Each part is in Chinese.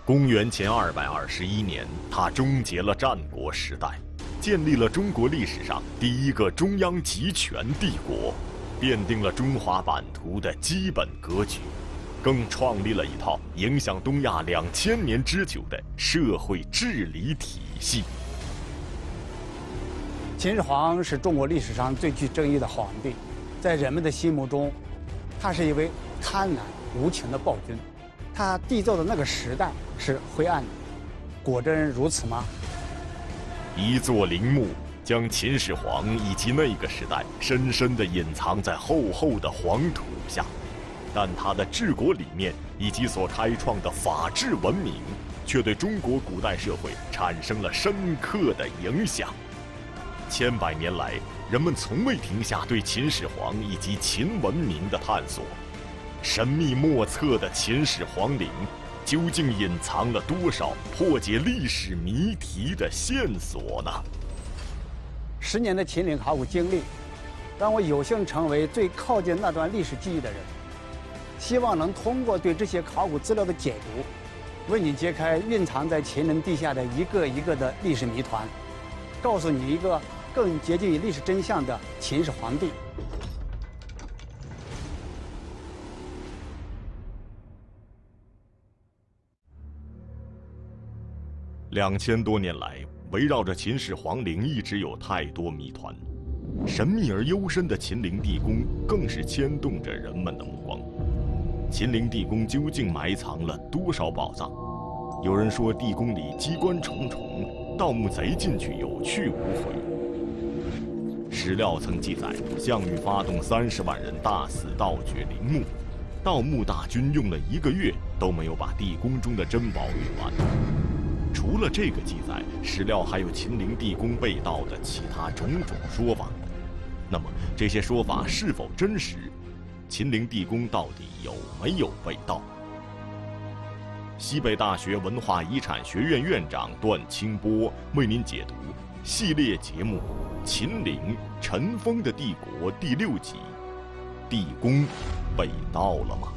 公元前221年，他终结了战国时代，建立了中国历史上第一个中央集权帝国，奠定了中华版图的基本格局，更创立了一套影响东亚2000年之久的社会治理体系。 秦始皇是中国历史上最具争议的皇帝，在人们的心目中，他是一位贪婪无情的暴君。他缔造的那个时代是灰暗的，果真如此吗？ 一座陵墓将秦始皇以及那个时代深深地隐藏在厚厚的黄土下，但他的治国理念以及所开创的法治文明，却对中国古代社会产生了深刻的影响。千百年来，人们从未停下对秦始皇以及秦文明的探索。神秘莫测的秦始皇陵，究竟隐藏了多少破解历史谜题的线索呢 ？10年的秦陵考古经历，让我有幸成为最靠近那段历史记忆的人。希望能通过对这些考古资料的解读，为你揭开蕴藏在秦陵地下的一个一个的历史谜团，告诉你一个更接近于历史真相的秦始皇帝。 2000多年来，围绕着秦始皇陵一直有太多谜团，神秘而幽深的秦陵地宫更是牵动着人们的目光。秦陵地宫究竟埋藏了多少宝藏？有人说地宫里机关重重，盗墓贼进去有去无回。史料曾记载，项羽发动30万人大肆盗掘陵墓，盗墓大军用了1个月都没有把地宫中的珍宝运完。除了这个记载，史料还有秦陵地宫被盗的其他种种说法。那么这些说法是否真实？秦陵地宫到底有没有被盗？西北大学文化遗产学院院长段清波为您解读系列节目《秦陵尘封的帝国》第6集：地宫被盗了吗？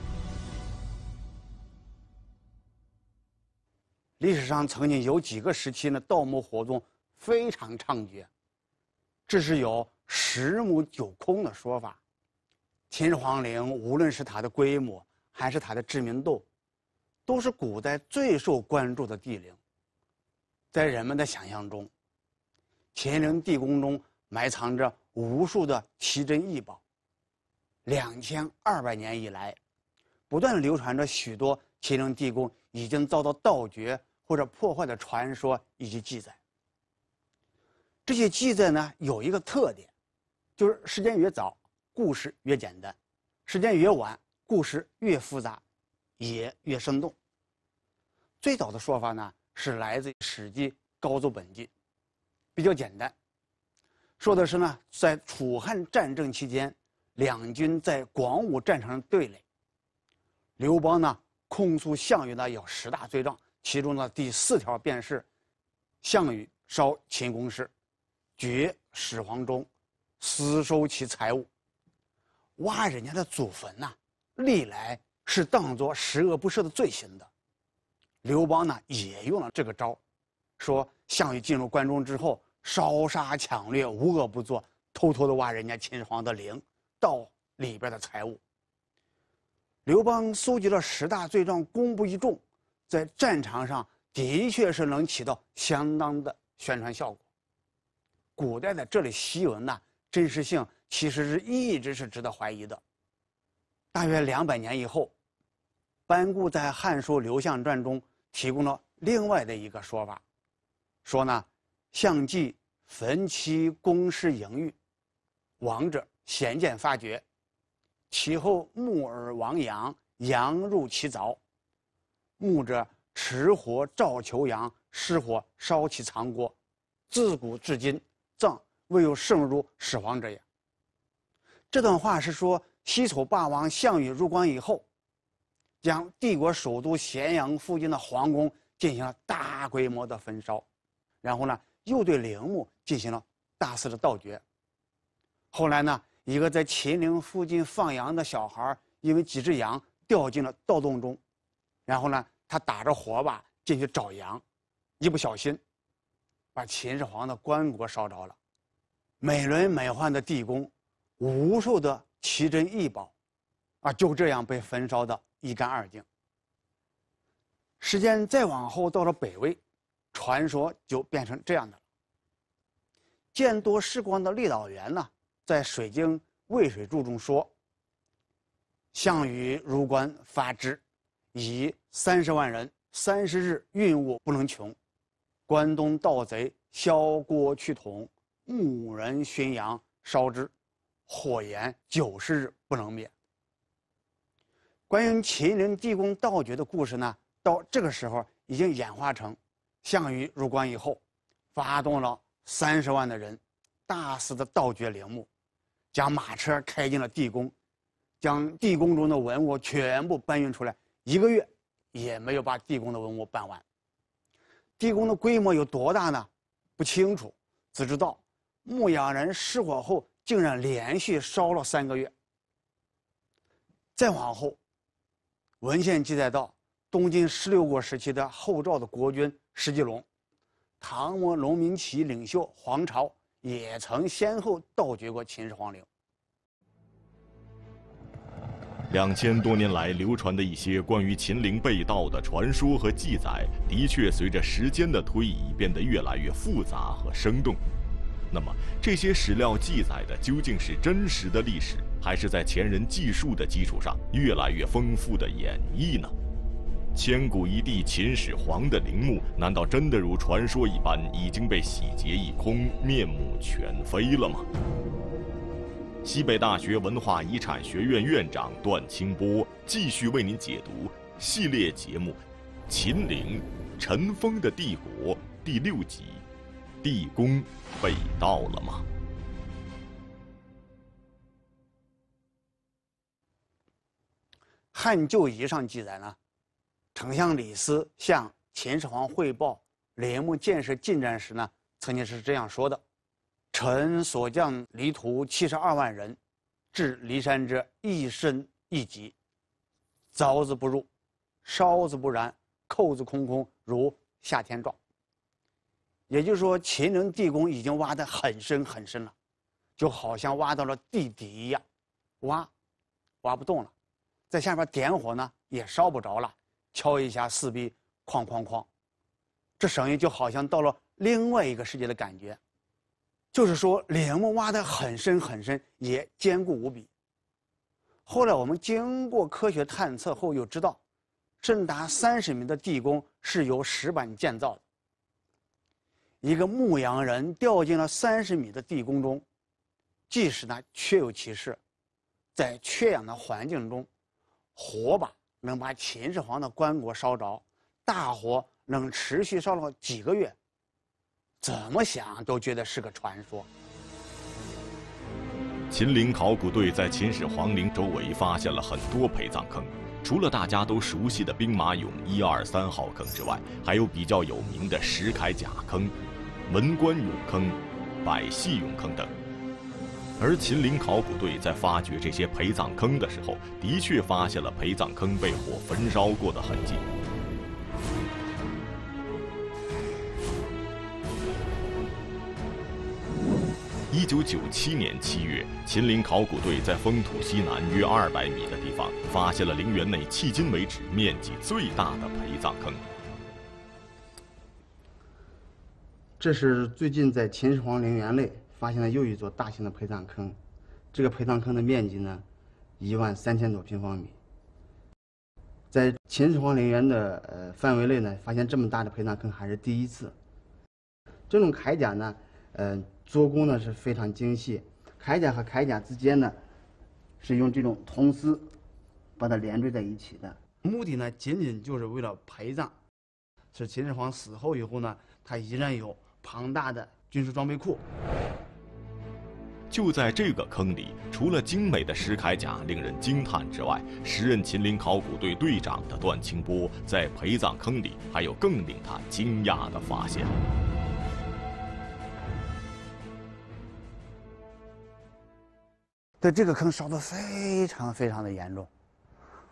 历史上曾经有几个时期呢，盗墓活动非常猖獗，这是有10墓9空的说法。秦始皇陵无论是它的规模还是它的知名度，都是古代最受关注的帝陵。在人们的想象中，秦陵地宫中埋藏着无数的奇珍异宝。2200年以来，不断流传着许多秦陵地宫已经遭到盗掘或者破坏的传说以及记载。这些记载呢，有一个特点，就是时间越早，故事越简单；时间越晚，故事越复杂，也越生动。最早的说法呢，是来自《史记·高祖本纪》，比较简单，说的是呢，在楚汉战争期间，两军在广武战场上对垒，刘邦呢控诉项羽呢有10大罪状。其中的第4条便是项羽烧秦宫室，掘始皇钟，私收其财物。挖人家的祖坟呐，历来是当作十恶不赦的罪行的。刘邦呢也用了这个招，说项羽进入关中之后，烧杀抢掠，无恶不作，偷偷的挖人家秦始皇的陵，盗里边的财物。刘邦搜集了10大罪状，公布一众，在战场上的确是能起到相当的宣传效果。古代的这类檄文呢，真实性其实是一直是值得怀疑的。大约200年以后，班固在《汉书·刘向传》中提供了另外的一个说法，说呢，项季焚其宫室营狱，亡者咸见发觉，其后木耳亡羊，羊入其凿。牧者持火照求羊，失火烧其藏锅，自古至今，葬未有圣如始皇者也。这段话是说，西楚霸王项羽入关以后，将帝国首都咸阳附近的皇宫进行了大规模的焚烧，然后呢，又对陵墓进行了大肆的盗掘。后来呢，一个在秦陵附近放羊的小孩，因为几只羊掉进了盗洞中，然后呢，他打着火把进去找羊，一不小心，把秦始皇的棺椁烧着了。美轮美奂的地宫，无数的奇珍异宝，就这样被焚烧得一干二净。时间再往后，到了北魏，传说就变成这样的了。见多识广的郦道元呢，在《水经渭水注》中说：“项羽入关发之，以30万人，30日运物不能穷。关东盗贼削锅去桶，牧人熏羊烧之，火焰90日不能灭。”关于秦陵地宫盗掘的故事呢，到这个时候已经演化成项羽入关以后，发动了30万的人，大肆的盗掘陵墓，将马车开进了地宫，将地宫中的文物全部搬运出来，1个月也没有把地宫的文物搬完。地宫的规模有多大呢？不清楚，只知道牧羊人失火后竟然连续烧了3个月。再往后，文献记载到东晋16国时期的后赵的国君石继龙，唐末农民起义领袖黄巢也曾先后盗掘过秦始皇陵。 2000多年来流传的一些关于秦陵被盗的传说和记载，的确随着时间的推移变得越来越复杂和生动。那么，这些史料记载的究竟是真实的历史，还是在前人记述的基础上越来越丰富的演绎呢？千古一帝秦始皇的陵墓，难道真的如传说一般已经被洗劫一空，面目全非了吗？西北大学文化遗产学院院长段清波继续为您解读系列节目《秦陵：尘封的帝国》第6集：地宫被盗了吗？ 汉旧仪上记载呢，丞相李斯向秦始皇汇报陵墓建设进展时呢，曾经是这样说的：“臣所将离徒72万人，至骊山者一身一疾，凿之不入，烧之不燃，扣之空空，如下天状。”也就是说，秦陵地宫已经挖得很深很深了，就好像挖到了地底一样，挖不动了，在下边点火呢也烧不着了，敲一下四壁，哐哐哐，这声音就好像到了另外一个世界的感觉。就是说，陵墓挖得很深很深，也坚固无比。后来我们经过科学探测后，又知道，深达30米的地宫是由石板建造的。一个牧羊人掉进了30米的地宫中，即使呢确有其事，在缺氧的环境中，火把能把秦始皇的棺椁烧着，大火能持续烧了几个月。怎么想都觉得是个传说。 秦陵考古队在秦始皇陵周围发现了很多陪葬坑，除了大家都熟悉的兵马俑1、2、3号坑之外，还有比较有名的石铠甲坑、文官俑坑、百戏俑坑等。而秦陵考古队在发掘这些陪葬坑的时候，的确发现了陪葬坑被火焚烧过的痕迹。1997年7月，秦陵考古队在封土西南约200米的地方，发现了陵园内迄今为止面积最大的陪葬坑。 这是最近在秦始皇陵园内发现的又一座大型的陪葬坑，这个陪葬坑的面积呢，13000多平方米。在秦始皇陵园的范围内呢，发现这么大的陪葬坑还是第一次。这种铠甲呢，做工呢是非常精细，铠甲和铠甲之间呢，是用这种铜丝把它连缀在一起的，目的呢仅仅就是为了陪葬，使秦始皇死后以后呢，他依然有庞大的军事装备库。 就在这个坑里，除了精美的石铠甲令人惊叹之外，时任秦陵考古队队长的段清波在陪葬坑里还有更令他惊讶的发现。 对，这个坑烧得非常非常的严重，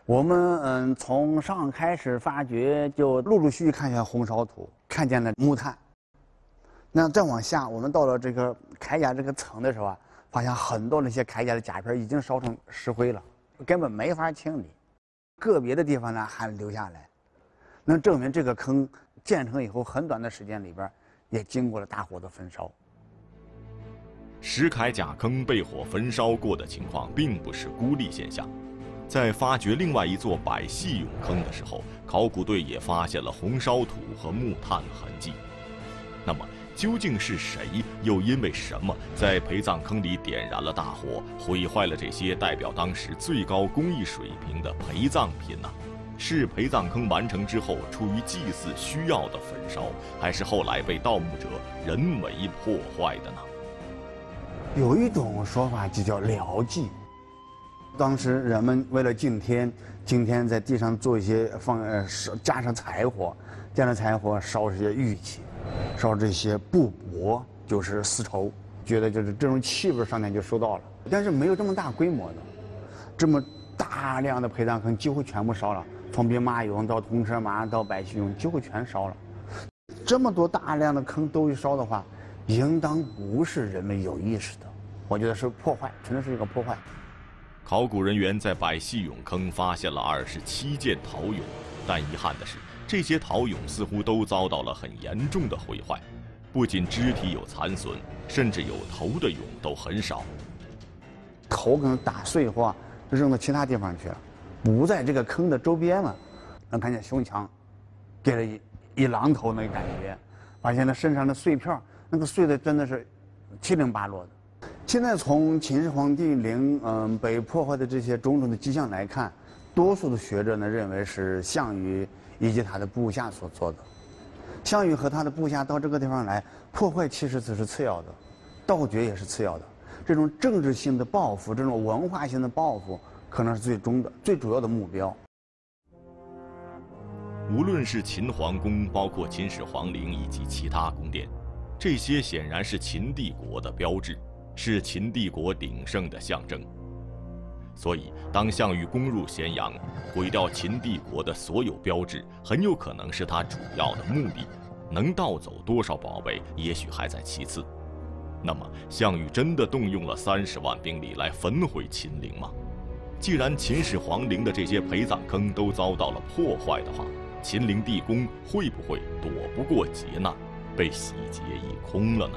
我们从上开始发掘，就陆陆续续看见红烧土，看见了木炭。那再往下，我们到了这个铠甲这个层的时候啊，发现很多那些铠甲的甲片已经烧成石灰了，根本没法清理。个别的地方呢还留下来，能证明这个坑建成以后很短的时间里边，也经过了大火的焚烧。 石铠甲坑被火焚烧过的情况并不是孤立现象。在发掘另外一座百戏俑坑的时候，考古队也发现了红烧土和木炭痕迹。那么，究竟是谁，又因为什么在陪葬坑里点燃了大火，毁坏了这些代表当时最高工艺水平的陪葬品呢？是陪葬坑完成之后出于祭祀需要的焚烧，还是后来被盗墓者人为破坏的呢？ 有一种说法就叫疗祭。当时人们为了敬天，在地上做一些加上柴火，烧这些玉器，烧这些布帛，就是丝绸，觉得就是这种气味上天就收到了。但是没有这么大规模的，这么大量的陪葬坑几乎全部烧了，从兵马俑到铜车马到百戏俑几乎全烧了。这么多大量的坑都一烧的话，应当不是人们有意识的，我觉得是破坏，纯粹是一个破坏。 考古人员在百戏俑坑发现了27件陶俑，但遗憾的是，这些陶俑似乎都遭到了很严重的毁坏，不仅肢体有残损，甚至有头的俑都很少。 头可能打碎或扔到其他地方去了，不在这个坑的周边了。能看见胸腔给了一榔头那个感觉，发现他身上的碎片，那个碎的真的是七零八落的。现在从秦始皇帝陵被破坏的这些种种的迹象来看，多数的学者呢认为是项羽以及他的部下所做的。项羽和他的部下到这个地方来破坏，其实只是次要的，盗掘也是次要的。这种政治性的报复，这种文化性的报复，可能是最主要的目标。 无论是秦皇宫，包括秦始皇陵以及其他宫殿，这些显然是秦帝国的标志，是秦帝国鼎盛的象征。所以，当项羽攻入咸阳，毁掉秦帝国的所有标志，很有可能是他主要的目的。能盗走多少宝贝，也许还在其次。那么，项羽真的动用了30万兵力来焚毁秦陵吗？既然秦始皇陵的这些陪葬坑都遭到了破坏的话，秦陵地宫会不会躲不过劫难，被洗劫一空了呢？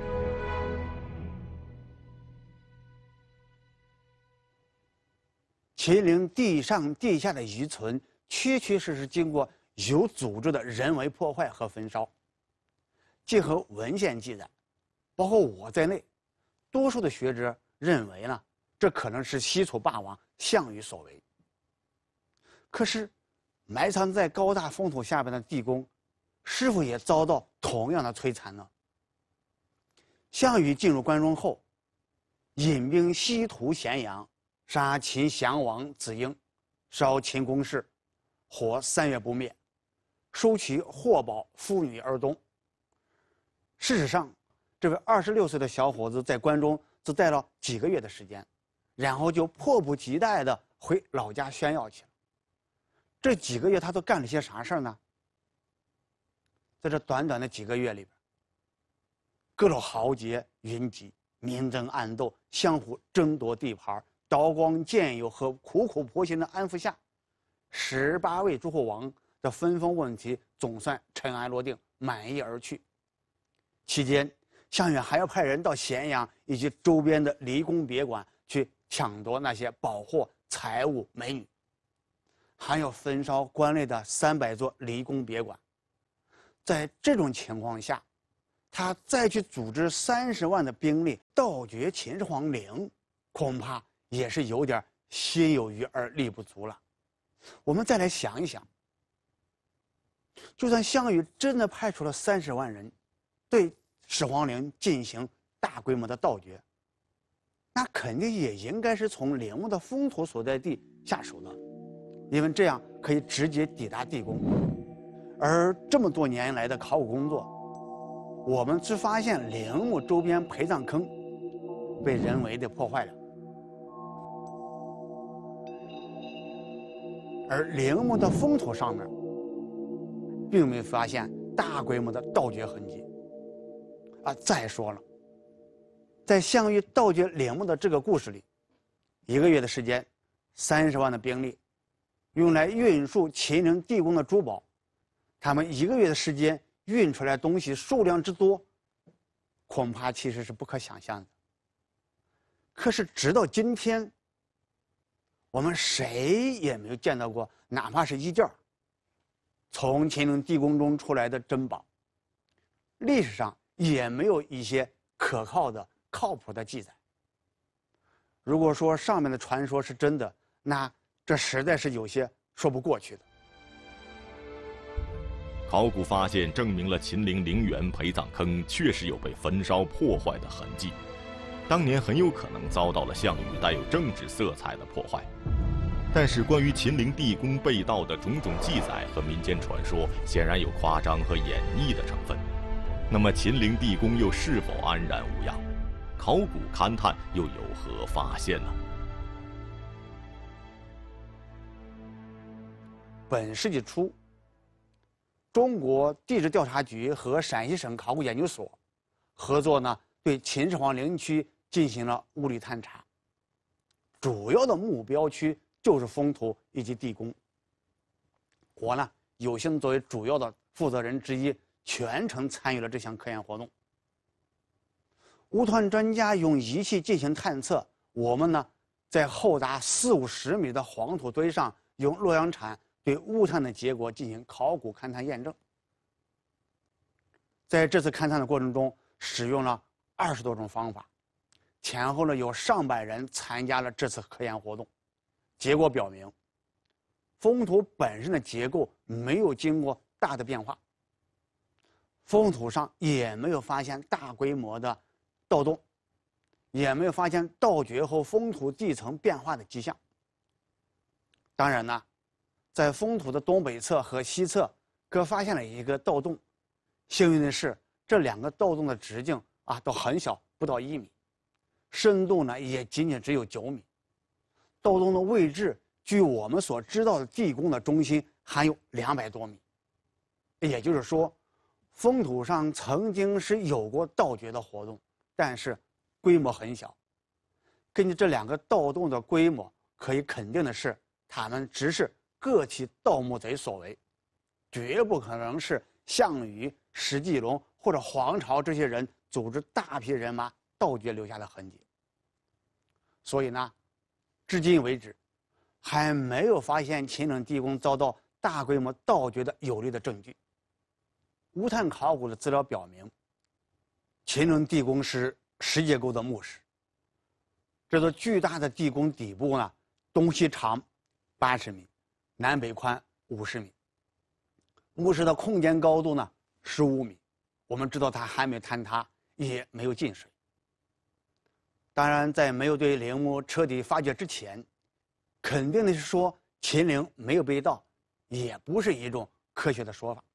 秦陵地上地下的遗存，确确实实经过有组织的人为破坏和焚烧。结合文献记载，包括我在内，多数的学者认为呢，这可能是西楚霸王项羽所为。可是，埋藏在高大封土下边的地宫，是否也遭到同样的摧残呢？项羽进入关中后，引兵西屠咸阳，杀秦降王子婴，烧秦宫室，火3月不灭，收其货宝妇女而东。事实上，这位26岁的小伙子在关中只待了几个月的时间，然后就迫不及待地回老家炫耀去了。这几个月他都干了些啥事儿呢？在这短短的几个月里边，各种豪杰云集，明争暗斗，相互争夺地盘，刀光剑影和苦口婆心的安抚下，18位诸侯王的分封问题总算尘埃落定，满意而去。期间，项羽还要派人到咸阳以及周边的离宫别馆去抢夺那些宝货、财物、美女，还有焚烧关内的300座离宫别馆。在这种情况下，他再去组织30万的兵力盗掘秦始皇陵，恐怕也是有点心有余而力不足了。我们再来想一想，就算项羽真的派出了30万人对始皇陵进行大规模的盗掘，那肯定也应该是从陵墓的封土所在地下手的，因为这样可以直接抵达地宫。而这么多年来的考古工作，我们只发现陵墓周边陪葬坑被人为的破坏了。 而陵墓的封土上面并没有发现大规模的盗掘痕迹。再说了，在项羽盗掘陵墓的这个故事里，1个月的时间，30万的兵力，用来运输秦陵地宫的珠宝，他们1个月的时间运出来东西数量之多，恐怕其实是不可想象的。可是直到今天，我们谁也没有见到过哪怕是一件从秦陵地宫中出来的珍宝，历史上也没有一些可靠的、靠谱的记载。如果说上面的传说是真的，那这实在是有些说不过去的。 考古发现证明了秦陵陵园陪葬坑确实有被焚烧破坏的痕迹，当年很有可能遭到了项羽带有政治色彩的破坏。但是关于秦陵地宫被盗的种种记载和民间传说，显然有夸张和演绎的成分。那么秦陵地宫又是否安然无恙？考古勘探又有何发现呢？ 本世纪初，中国地质调查局和陕西省考古研究所合作呢，对秦始皇陵区进行了物理探查，主要的目标区就是封土以及地宫。我呢有幸作为主要的负责人之一，全程参与了这项科研活动。物探专家用仪器进行探测，我们呢在厚达40-50米的黄土堆上用洛阳铲对物探的结果进行考古勘探验证。在这次勘探的过程中，使用了20多种方法，前后呢有上百人参加了这次科研活动。结果表明，封土本身的结构没有经过大的变化，封土上也没有发现大规模的盗洞，也没有发现盗掘后封土地层变化的迹象。当然呢，在封土的东北侧和西侧各发现了一个盗洞，幸运的是，这2个盗洞的直径都很小，不到1米，深度呢也仅仅只有9米。盗洞的位置距我们所知道的地宫的中心还有200多米，也就是说，封土上曾经是有过盗掘的活动，但是规模很小。根据这2个盗洞的规模，可以肯定的是，他们只是个体盗墓贼所为，绝不可能是项羽、石季龙或者黄巢这些人组织大批人马盗掘留下的痕迹。所以呢，至今为止，还没有发现秦岭地宫遭到大规模盗掘的有力的证据。无探考古的资料表明，秦岭地宫是10结构的墓室。这座巨大的地宫底部呢，东西长80米，南北宽50米。墓室的空间高度呢15米，我们知道它还没坍塌，也没有进水。当然，在没有对陵墓彻底发掘之前，肯定的是说秦陵没有被盗，也不是一种科学的说法。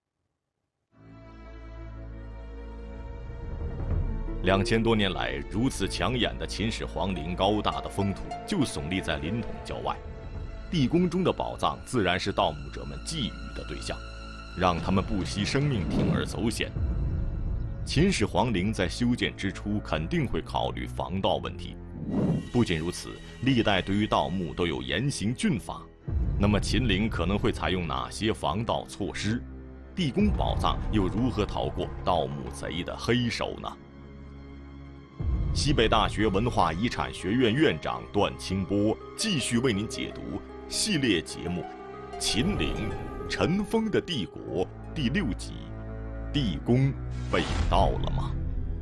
2000多年来，如此抢眼的秦始皇陵高大的封土就耸立在临潼郊外，地宫中的宝藏自然是盗墓者们觊觎的对象，让他们不惜生命铤而走险。秦始皇陵在修建之初肯定会考虑防盗问题。不仅如此，历代对于盗墓都有严刑峻法。那么秦陵可能会采用哪些防盗措施？地宫宝藏又如何逃过盗墓贼的黑手呢？西北大学文化遗产学院院长段清波继续为您解读系列节目《秦陵：尘封的帝国》第6集：地宫被盗了吗？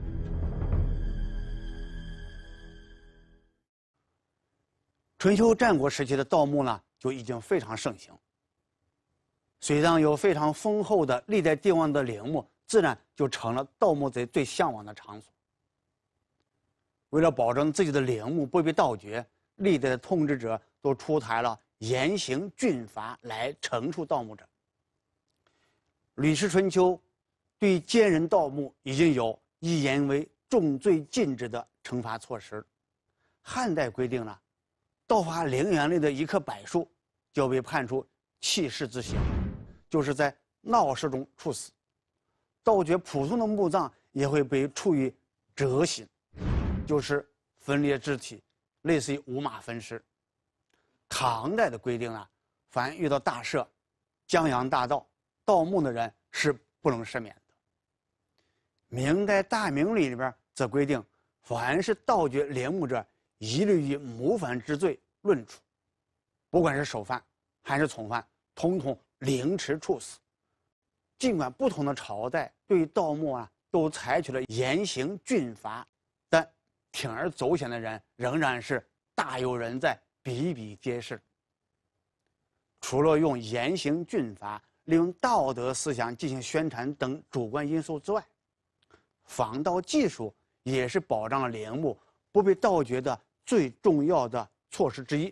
春秋战国时期的盗墓呢，就已经非常盛行。水上有非常丰厚的历代帝王的陵墓，自然就成了盗墓贼最向往的场所。为了保证自己的陵墓不被盗掘，历代的统治者都出台了严刑峻法来惩处盗墓者。《吕氏春秋》对奸人盗墓已经有一言为重罪禁止的惩罚措施。汉代规定了，盗伐陵园内的一棵柏树， 就被判处弃市之刑，就是在闹市中处死。盗掘普通的墓葬也会被处以折刑，就是分裂肢体，类似于五马分尸。唐代的规定啊，凡遇到大赦、江洋大盗、盗墓的人是不能赦免的。明代大明里边则规定，凡是盗掘陵墓者，一律以谋反之罪论处，不管是首犯还是从犯，统统凌迟处死。尽管不同的朝代对于盗墓啊都采取了严刑峻法，但铤而走险的人仍然是大有人在，比比皆是。除了用严刑峻法、利用道德思想进行宣传等主观因素之外，防盗技术也是保障了陵墓不被盗掘的最重要的措施之一。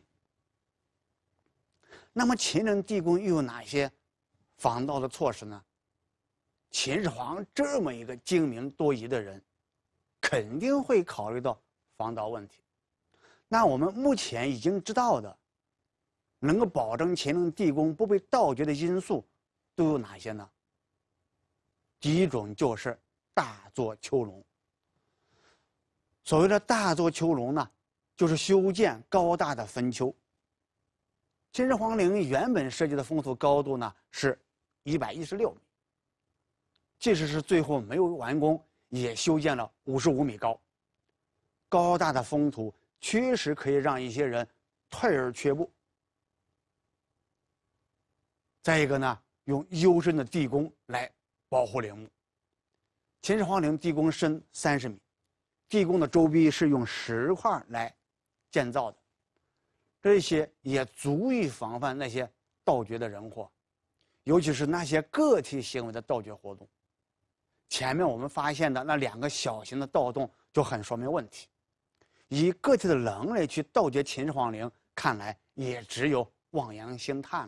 那么秦人地宫又有哪些防盗的措施呢？秦始皇这么一个精明多疑的人，肯定会考虑到防盗问题。那我们目前已经知道的，能够保证秦人地宫不被盗掘的因素都有哪些呢？第一种就是大作丘隆。所谓的大作丘隆呢，就是修建高大的坟丘。秦始皇陵原本设计的封土高度呢是116米，即使是最后没有完工，也修建了55米高。高大的封土确实可以让一些人退而却步。再一个呢，用幽深的地宫来保护陵墓。秦始皇陵地宫深30米，地宫的周壁是用石块来建造的，这些也足以防范那些盗掘的人祸，尤其是那些个体行为的盗掘活动。前面我们发现的那2个小型的盗洞就很说明问题。以个体的能力去盗掘秦始皇陵，看来也只有望洋兴叹了。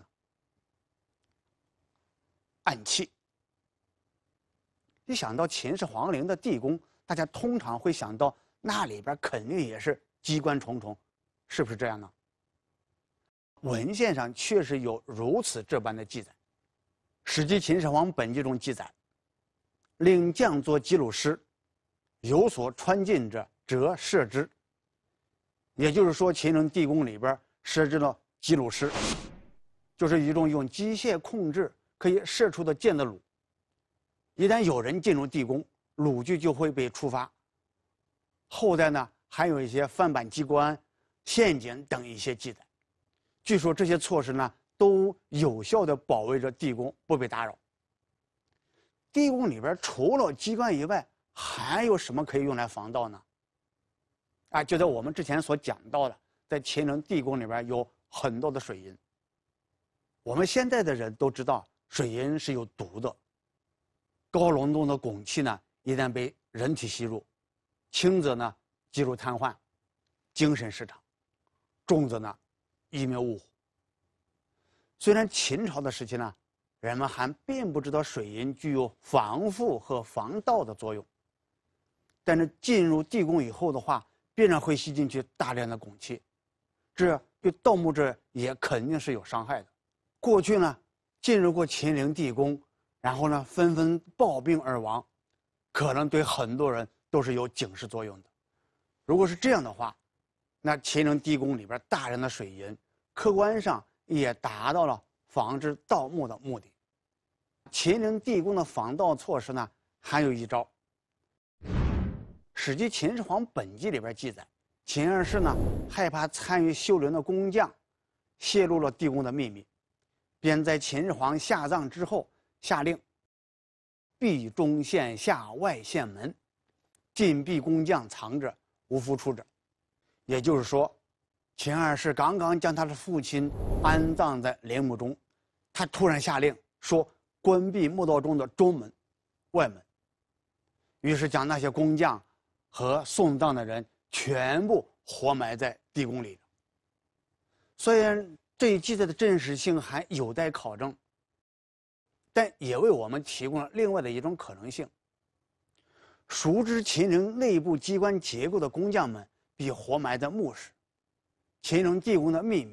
暗器。一想到秦始皇陵的地宫，大家通常会想到那里边肯定也是机关重重，是不是这样呢？文献上确实有如此这般的记载，《史记·秦始皇本纪》中记载：“令将作击鲁师，有所穿进者，则射之。”也就是说，秦人地宫里边设置了击鲁师，就是一种用机械控制可以射出的箭的弩。一旦有人进入地宫，弩具就会被触发。后代呢，还有一些翻版机关、陷阱等一些记载。据说这些措施呢，都有效地保卫着地宫不被打扰。地宫里边除了机关以外，还有什么可以用来防盗呢？就在我们之前所讲到的，在秦人地宫里边有很多的水银。我们现在的人都知道，水银是有毒的。高浓度的汞气呢，一旦被人体吸入，轻则呢肌肉瘫痪、精神失常，重则呢一命呜呼。虽然秦朝的时期呢，人们还并不知道水银具有防腐和防盗的作用，但是进入地宫以后的话，必然会吸进去大量的汞气，这对盗墓者也肯定是有伤害的。过去呢，进入过秦陵地宫，然后呢纷纷暴病而亡，可能对很多人都是有警示作用的。如果是这样的话，那秦陵地宫里边大量的水银，客观上也达到了防止盗墓的目的。秦陵地宫的防盗措施呢，还有一招。《史记·秦始皇本纪》里边记载，秦二世呢害怕参与修陵的工匠泄露了地宫的秘密，便在秦始皇下葬之后下令，闭中线下外线门，禁闭工匠藏者，无复出者。也就是说，秦二世刚刚将他的父亲安葬在陵墓中，他突然下令说关闭墓道中的中门、外门，于是将那些工匠和送葬的人全部活埋在地宫里。虽然这一记载的真实性还有待考证，但也为我们提供了另外的一种可能性。熟知秦陵内部机关结构的工匠们比活埋在墓室、秦陵地宫的秘密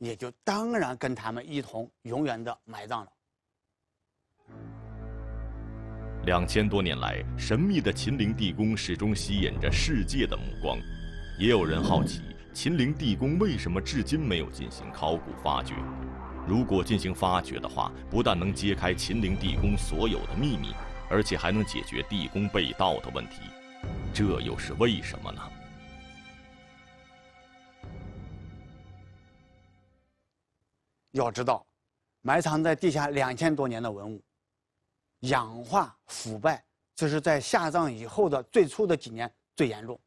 也就当然跟他们一同永远的埋葬了。 2000多年来，神秘的秦陵地宫始终吸引着世界的目光。也有人好奇，秦陵地宫为什么至今没有进行考古发掘？如果进行发掘的话，不但能揭开秦陵地宫所有的秘密，而且还能解决地宫被盗的问题。这又是为什么呢？ 要知道，埋藏在地下2000多年的文物，氧化腐败，这是在下葬以后的最初的几年最严重。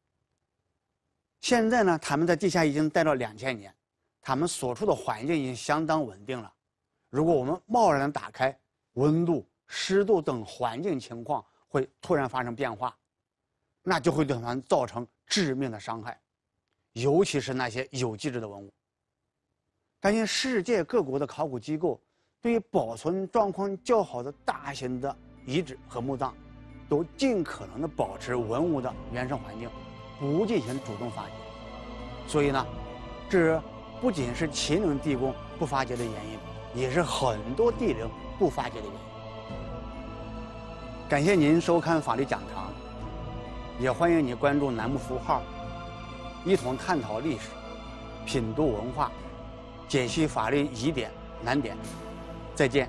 现在呢，他们在地下已经待了2000年，他们所处的环境已经相当稳定了。如果我们贸然打开，温度、湿度等环境情况会突然发生变化，那就会对他们造成致命的伤害，尤其是那些有机质的文物。但因世界各国的考古机构对于保存状况较好的大型的遗址和墓葬，都尽可能的保持文物的原生环境，不进行主动发掘。所以呢，这不仅是秦陵地宫不发掘的原因，也是很多地陵不发掘的原因。感谢您收看法律讲堂，也欢迎你关注栏目符号，一同探讨历史，品读文化，解析法律疑点难点。再见。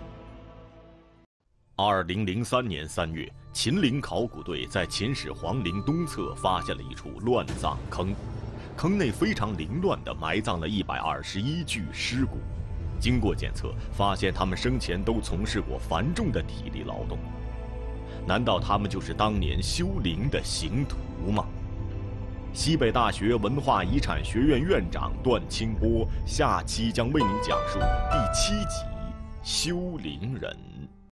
2003年3月，秦陵考古队在秦始皇陵东侧发现了一处乱葬坑，坑内非常凌乱地埋葬了121具尸骨。经过检测，发现他们生前都从事过繁重的体力劳动。难道他们就是当年修陵的刑徒吗？西北大学文化遗产学院院长段清波下期将为您讲述第7集《修陵人》。